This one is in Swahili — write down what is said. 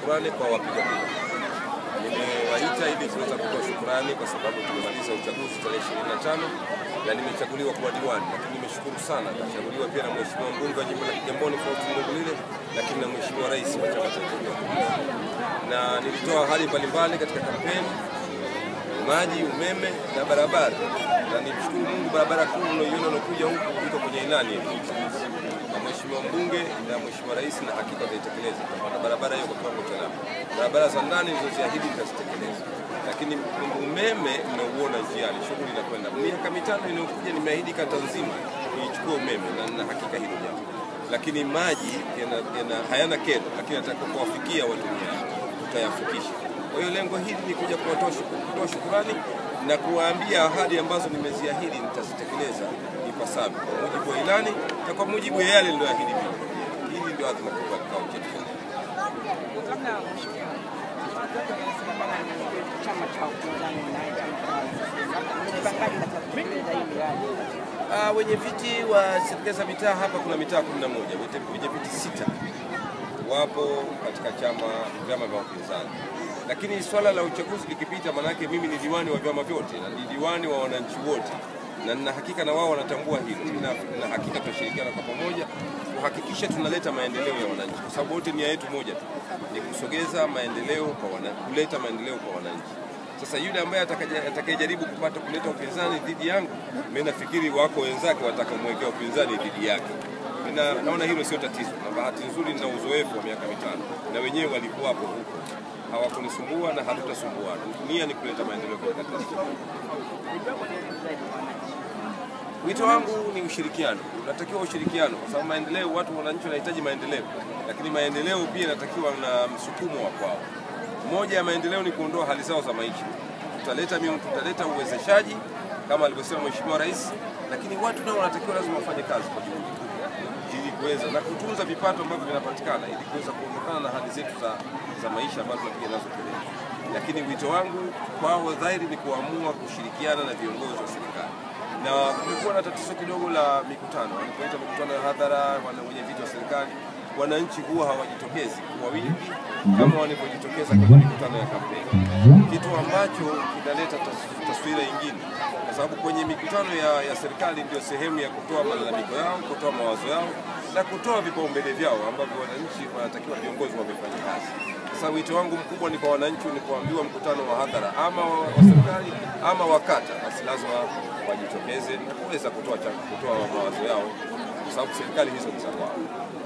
shukrani kwa wapiga kura. Nimewaita ili tuweza kutoa shukrani kwa sababu tumemaliza uchaguzi tarehe 25 na nimechaguliwa kuwa diwani, lakini nimeshukuru sana kuchaguliwa pia na mheshimiwa mbunge wa jimbo la Kigamboni Faustin Ndugulile, lakini na mheshimiwa rais wa chama cha Mapinduzi. Na nilitoa ahadi mbalimbali katika kampeni: maji, umeme na barabara. Na nimshukuru Mungu, barabara kuu unayoiona unakuja huku iko kwenye ilani yetu na mheshimiwa mbunge na mheshimiwa rais, na hakika ataitekeleza. Kwa barabara hiyo kwa kiwango cha lami. Barabara za ndani nilizoziahidi nitazitekeleza. Lakini umeme mnauona njiani, shughuli inakwenda. Miaka 5 inayokuja nimeahidi kata nzima niichukue umeme, na nina hakika hilo jambo. Lakini maji hayana kero, lakini nataka kuwafikia watumiaji, tutayafikisha. Kwa hiyo lengo hili ni kuja kutoa shukrani na kuwaambia ahadi ambazo nimeziahidi nitazitekeleza ipasavyo kwa mujibu wa ilani na kwa mujibu ya yale niliyoahidi mimi. Hili ndio adhima kubwa kwa chetu. Wenye viti wa serikali za mitaa hapa kuna mitaa 11, wenye viti 6 wapo katika vyama vya upinzani. Lakini swala la uchaguzi likipita, manake mimi ni diwani wa vyama vyote na ni diwani wa wananchi wote, na nina hakika na wao wanatambua hilo. Na hakika tutashirikiana kwa pamoja kuhakikisha tunaleta maendeleo ya wananchi, kwa sababu wote nia yetu moja tu, ni kusogeza maendeleo kwa wananchi, kuleta maendeleo kwa wananchi. Sasa yule ambaye atakayejaribu kuleta upinzani dhidi yangu, mimi nafikiri wako wenzake watakamwekea upinzani dhidi yake. Naona hilo sio tatizo, na bahati nzuri na uzoefu wa miaka 5 na wenyewe walikuwa hapo huko, hawakunisumbua na hatutasumbuana. Nia ni kuleta maendeleo kwa taifa. Wito wangu ni ushirikiano. Unatakiwa ushirikiano kwa sababu maendeleo, wananchi wanahitaji maendeleo, lakini maendeleo pia yanatakiwa na msukumo wa kwao. Moja ya maendeleo ni kuondoa hali zao za maisha. Tutaleta uwezeshaji kama alivyosema mheshimiwa rais, lakini watu nao wanatakiwa lazima wafanye kazi kwa juhudi ili kuweza na kutunza vipato ambavyo vinapatikana ili kuweza kuondokana na hali zetu za maisha ambazo tunapiga nazo kelele. Lakini wito wangu kwao dhahiri ni kuamua kushirikiana na viongozi wa serikali. Na kumekuwa na tatizo kidogo la mikutano. Wanapoita mikutano ya hadhara, wenye viti wa serikali, wananchi huwa hawajitokezi kwa wingi kama wanavyojitokeza kwenye mikutano ya kampeni, kitu ambacho kinaleta taswira nyingine, kwa sababu kwenye mikutano ya serikali ndio sehemu ya kutoa malalamiko yao, kutoa mawazo yao na kutoa vipaumbele vyao ambavyo wananchi wanatakiwa viongozi wafanye kazi. Sasa wito wangu mkubwa ni kwa wananchi, ni kuambiwa mkutano wa hadhara ama wa serikali ama wakata, basi lazima wajitokeze na kuweza kutoa mawazo yao, kwa sababu serikali hizo ni za kwao.